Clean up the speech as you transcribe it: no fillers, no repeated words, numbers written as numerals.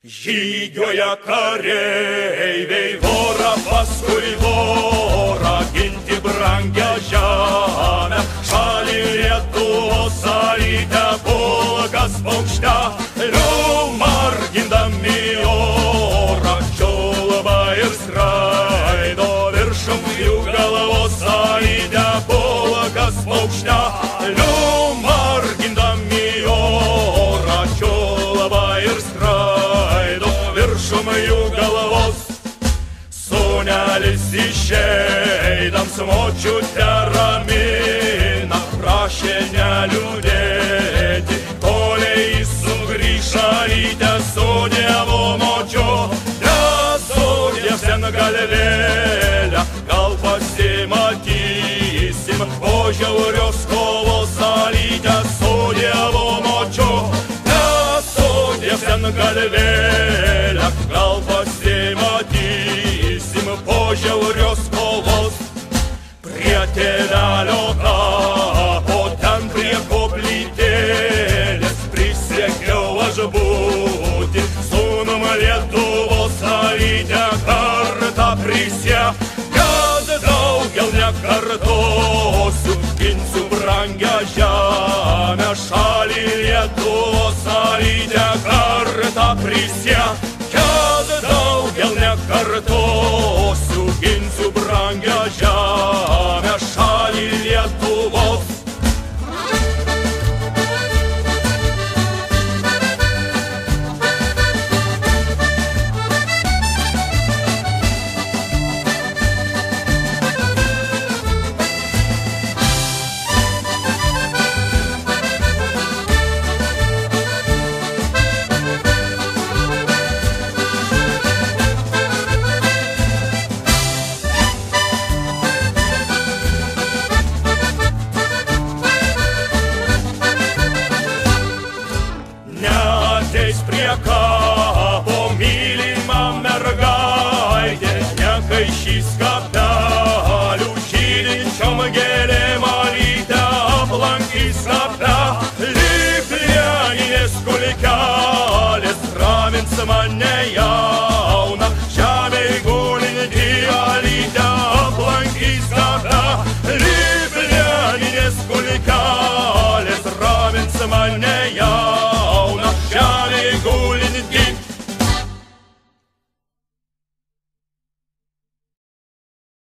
Žygioja kareiviai vorą paskui vorą, ginti brangią žemę, šalį Lietuvos arytę pulkas paukštelių margindami orą, čiulba ir skraido viršum jų galvos arytę pulkas paukštelių margindami orą, čiulba ir skraido viršum jų galvos. Sūnelis išeidams močiutę ramina, prašė neliūdėti, kolei jis sugrįš arytę su Dievu močiute, su Dievs ten galvėlę, gal pasimatysim po žiaurios kovos arytę su Dievu močiute, su Dievs ten galvėlę, gal pasimatysim po žiaurios kovos. Prie tėvelio kapo, ten prie koplytėlės, prisiekiau aš būti sūnum Lietuvos arytę kartą prisiekęs, daugel nekartosiu, ginsiu brangią žemę, šalį Lietuvos arytę kartą prisiekęs, daugel nekartosiu, ginsiu brangią žemę, šalį Lietuvos. Neateis prie kapo mylima mergaitė, nekaišys kapelių, žydinčiom gėlėm arytę aplankys kapelį, plieninės kulkelės ramins mane